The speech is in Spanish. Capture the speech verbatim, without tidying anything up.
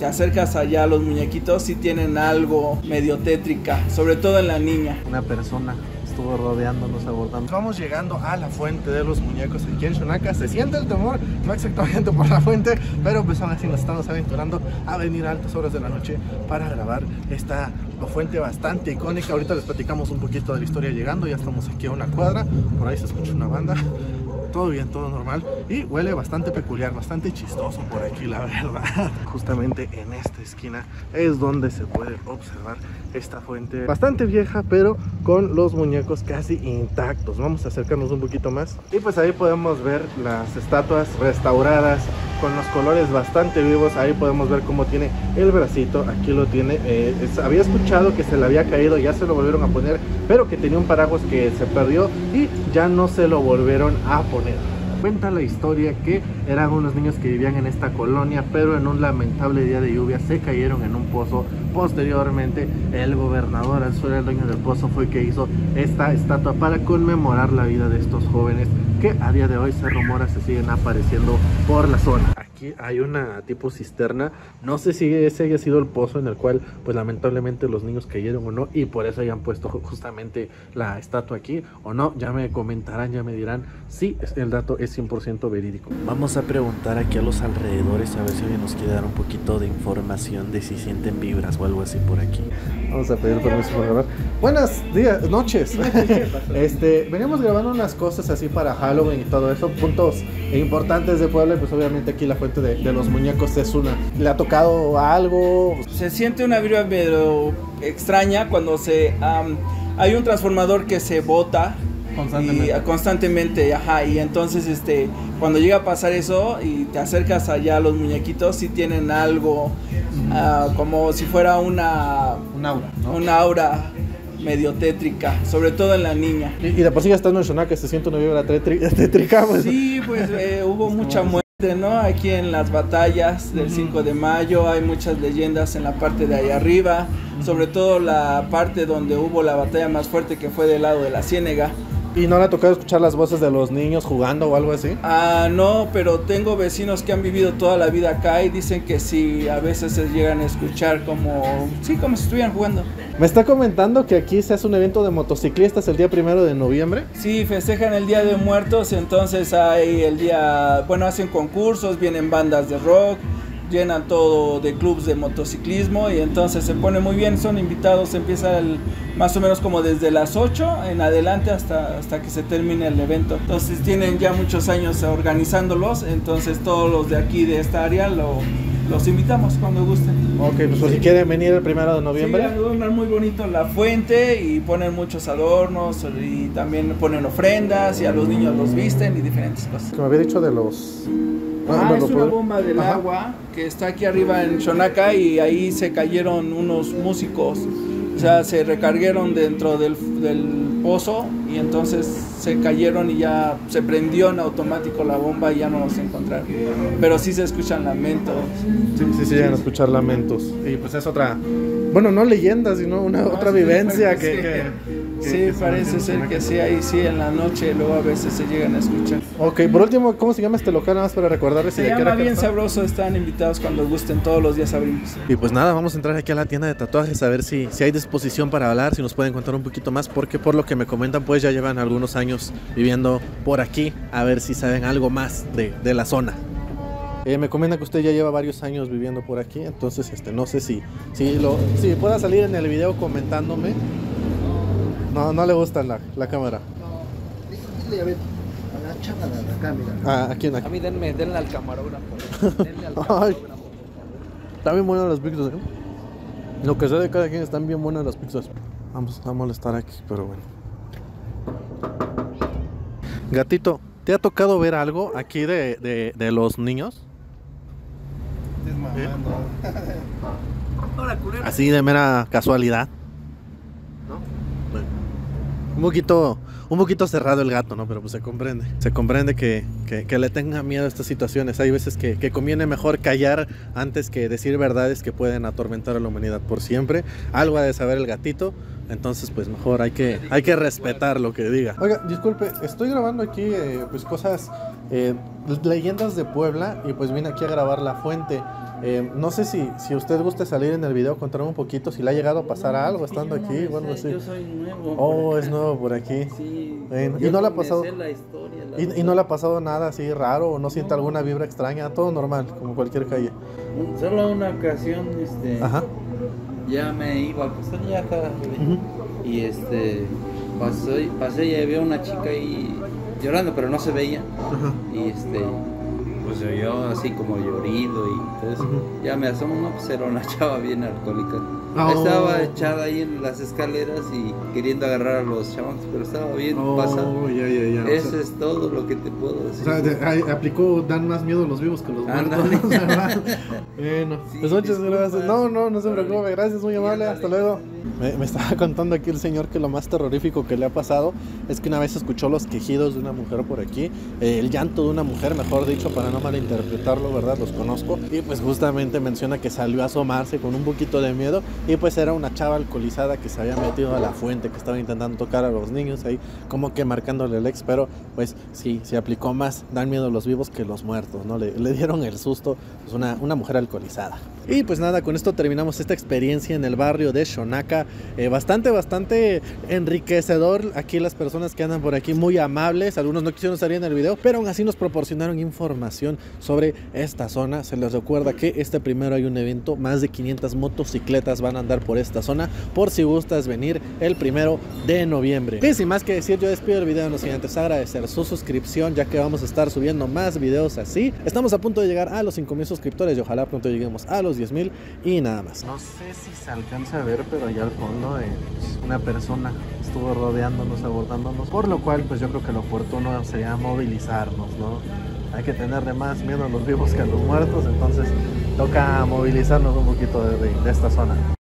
Te acercas allá a los muñequitos, sí tienen algo medio tétrica, sobre todo en la niña. Una persona estuvo rodeándonos, abordando. Vamos llegando a la fuente de los muñecos aquí en Xonaca. Se siente el temor, no exactamente por la fuente, pero pues aún así nos estamos aventurando a venir a altas horas de la noche para grabar esta fuente bastante icónica. Ahorita les platicamos un poquito de la historia llegando. Ya estamos aquí a una cuadra, por ahí se escucha una banda. Todo bien, todo normal y huele bastante peculiar, bastante chistoso por aquí, la verdad. Justamente en esta esquina es donde se puede observar esta fuente bastante vieja, pero con los muñecos casi intactos. Vamos a acercarnos un poquito más y pues ahí podemos ver las estatuas restauradas con los colores bastante vivos. Ahí podemos ver cómo tiene el bracito, aquí lo tiene. eh, es, había escuchado que se le había caído, ya se lo volvieron a poner, pero que tenía un paraguas que se perdió y ya no se lo volvieron a poner. Cuenta la historia que eran unos niños que vivían en esta colonia, pero en un lamentable día de lluvia se cayeron en un pozo. Posteriormente el gobernador, al ser el dueño del pozo, fue que hizo esta estatua para conmemorar la vida de estos jóvenes que a día de hoy se rumora se siguen apareciendo por la zona. Aquí hay una tipo cisterna, no sé si ese haya sido el pozo en el cual pues lamentablemente los niños cayeron o no, y por eso hayan puesto justamente la estatua aquí o no. Ya me comentarán, ya me dirán si el dato es cien por ciento verídico. Vamos a preguntar aquí a los alrededores a ver si alguien nos quiere dar un poquito de información de si sienten vibras o algo así por aquí. Vamos a pedir permiso para grabar. Buenos días, noches. Este, venimos grabando unas cosas así para Halloween y todo eso, puntos importantes de Puebla, y pues obviamente aquí la fuente de, de los muñecos es una. ¿Le ha tocado algo? Se siente una vibra medio extraña cuando se um, hay un transformador que se bota constantemente, y, constantemente ajá, y entonces este cuando llega a pasar eso y te acercas allá a los muñequitos, sí tienen algo uh, como si fuera una un aura, ¿no? una aura medio tétrica, sobre todo en la niña. Y, y de por sí ya estando en Xonaca se siente una vibra tétrica, pues. Sí, pues eh, hubo mucha muerte, ¿no? Aquí en las batallas del cinco de mayo hay muchas leyendas en la parte de ahí arriba, sobre todo la parte donde hubo la batalla más fuerte, que fue del lado de la Ciénega. ¿Y no le ha tocado escuchar las voces de los niños jugando o algo así? Ah, no, pero tengo vecinos que han vivido toda la vida acá y dicen que sí, a veces se llegan a escuchar como, sí, como si estuvieran jugando. Me está comentando que aquí se hace un evento de motociclistas el día primero de noviembre. Sí, festejan el Día de Muertos, entonces hay el día, bueno, hacen concursos, vienen bandas de rock, llenan todo de clubs de motociclismo y entonces se pone muy bien, son invitados, empieza el, más o menos como desde las ocho en adelante hasta, hasta que se termine el evento. Entonces tienen ya muchos años organizándolos, entonces todos los de aquí de esta área lo, los invitamos cuando gusten. Ok, pues, pues sí. Si quieren venir el primero de noviembre. Sí, adornan muy bonito la fuente y ponen muchos adornos y también ponen ofrendas y a los niños los visten y diferentes cosas. Que me había dicho de los... Ah, es una bomba del Ajá. agua que está aquí arriba en Xonaca y ahí se cayeron unos músicos, o sea, se recargaron dentro del, del pozo y entonces se cayeron y ya se prendió en automático la bomba y ya no los encontraron, pero sí se escuchan lamentos. Sí, sí, sí, llegan a escuchar lamentos y pues es otra, bueno, no leyenda, sino una no, otra sí, vivencia que... Sí. que... Sí, que parece ser que sí, ahí sí, en la noche, luego a veces se llegan a escuchar. Ok, por último, ¿cómo se llama este local? Nada más para recordarles. Se si llama Bien Sabroso, están invitados cuando gusten, todos los días abrimos. Y pues nada, vamos a entrar aquí a la tienda de tatuajes a ver si, si hay disposición para hablar, si nos pueden contar un poquito más, porque por lo que me comentan, pues ya llevan algunos años viviendo por aquí, a ver si saben algo más de, de la zona. Eh, me comenta que usted ya lleva varios años viviendo por aquí, entonces este, no sé si, si, lo, si pueda salir en el video comentándome. No, no le gusta la, la cámara. No, dile a ver, a la chapa de acá, mira. Ah, ¿a quién? A mí denme, denle al camarógrafo. Denle al camarógrafo. Están bien buenas las pizzas, ¿eh? Lo que sé de cada quien, están bien buenas las pizzas. Vamos a molestar aquí, pero bueno. Gatito, ¿te ha tocado ver algo aquí de, de, de los niños? ¿Eh? Así de mera casualidad. Un poquito, un poquito cerrado el gato, ¿no? Pero pues se comprende. Se comprende que, que, que le tenga miedo a estas situaciones. Hay veces que, que conviene mejor callar antes que decir verdades que pueden atormentar a la humanidad por siempre. Algo ha de saber el gatito. Entonces pues mejor hay que, hay que respetar lo que diga. Oiga, disculpe, estoy grabando aquí eh, pues cosas, eh, leyendas de Puebla. Y pues vine aquí a grabar la fuente. Eh, no sé si, si usted gusta salir en el video, contarme un poquito si le ha llegado a pasar algo estando yo no aquí me o algo sé, así. Yo soy nuevo. Oh, es nuevo por aquí. Sí. Bueno, Yo ¿y no le ha me pasado? sé la historia, la ¿Y, verdad. ¿Y no le ha pasado nada así raro o no siente No. alguna vibra extraña? Todo normal, como cualquier calle. Un- Solo una ocasión, este, Ajá. ya me iba a acostar ya acá, Ujú. y este, pasé, pasé y había una chica ahí llorando, pero no se veía, Ajá. y este, pues se oyó así como llorido y todo eso. Ujú. Ya me asomo, no, pues era una chava bien alcohólica. Oh. Estaba echada ahí en las escaleras y queriendo agarrar a los chavos, pero estaba bien pasada. Oh, ya, ya, ya. O Eso sea, es todo lo que te puedo decir. o sea, de- ay, aplicó, dan más miedo los vivos que los muertos. Ándale. Bueno, Sí, pues muchas disculpa. gracias. No, no, no se Órale. preocupe, gracias, muy Sí, amable, ándale. hasta luego. Me, me estaba contando aquí el señor que lo más terrorífico que le ha pasado es que una vez escuchó los quejidos de una mujer por aquí, eh, el llanto de una mujer, mejor dicho, para no malinterpretarlo, ¿verdad? Los conozco. Y pues justamente menciona que salió a asomarse con un poquito de miedo y pues era una chava alcoholizada que se había metido a la fuente, que estaba intentando tocar a los niños ahí, como que marcándole el ex, pero pues sí, se aplicó más, dan miedo los vivos que los muertos, ¿no? Le, le dieron el susto, pues una, una mujer alcoholizada. Y pues nada, con esto terminamos esta experiencia en el barrio de Xonaca, eh, bastante, bastante enriquecedor. Aquí las personas que andan por aquí muy amables, algunos no quisieron salir en el video, pero aún así nos proporcionaron información sobre esta zona. Se les recuerda que este primero hay un evento, más de quinientas motocicletas van a andar por esta zona, por si gustas venir el primero de noviembre. Y sin más que decir, yo despido el video en los siguientes, agradecer su suscripción, ya que vamos a estar subiendo más videos así. Estamos a punto de llegar a los cinco mil suscriptores y ojalá pronto lleguemos a los diez mil y nada más. No sé si se alcanza a ver, pero allá al fondo eh, pues, una persona estuvo rodeándonos, abordándonos, por lo cual pues yo creo que lo oportuno sería movilizarnos, ¿no? Hay que tenerle más miedo a los vivos que a los muertos, entonces toca movilizarnos un poquito de, de, de esta zona.